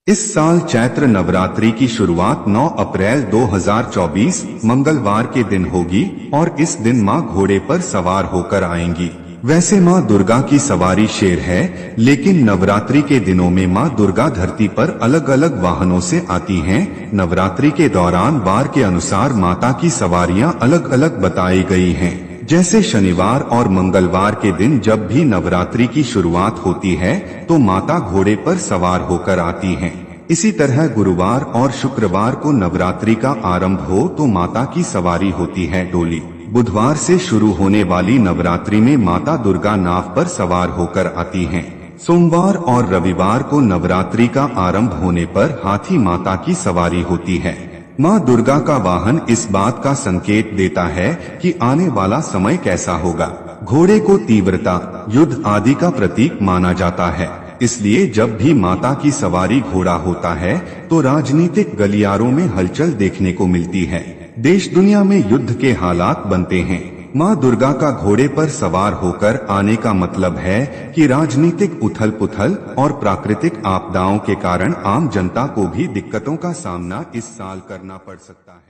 इस साल चैत्र नवरात्रि की शुरुआत 9 अप्रैल 2024 मंगलवार के दिन होगी और इस दिन मां घोड़े पर सवार होकर आएंगी। वैसे मां दुर्गा की सवारी शेर है, लेकिन नवरात्रि के दिनों में मां दुर्गा धरती पर अलग अलग वाहनों से आती हैं। नवरात्रि के दौरान वार के अनुसार माता की सवारियां अलग अलग बताई गई हैं। जैसे शनिवार और मंगलवार के दिन जब भी नवरात्रि की शुरुआत होती है तो माता घोड़े पर सवार होकर आती हैं। इसी तरह गुरुवार और शुक्रवार को नवरात्रि का आरंभ हो तो माता की सवारी होती है डोली। बुधवार से शुरू होने वाली नवरात्रि में माता दुर्गा नाव पर सवार होकर आती हैं। सोमवार और रविवार को नवरात्रि का आरंभ होने पर हाथी माता की सवारी होती है। मां दुर्गा का वाहन इस बात का संकेत देता है कि आने वाला समय कैसा होगा। घोड़े को तीव्रता, युद्ध आदि का प्रतीक माना जाता है, इसलिए जब भी माता की सवारी घोड़ा होता है तो राजनीतिक गलियारों में हलचल देखने को मिलती है। देश दुनिया में युद्ध के हालात बनते हैं। मां दुर्गा का घोड़े पर सवार होकर आने का मतलब है कि राजनीतिक उथल पुथल और प्राकृतिक आपदाओं के कारण आम जनता को भी दिक्कतों का सामना इस साल करना पड़ सकता है।